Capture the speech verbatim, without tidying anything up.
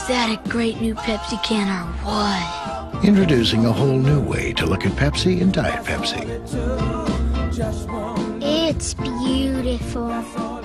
that a great new Pepsi can or what? Introducing a whole new way to look at Pepsi and Diet Pepsi. It's beautiful.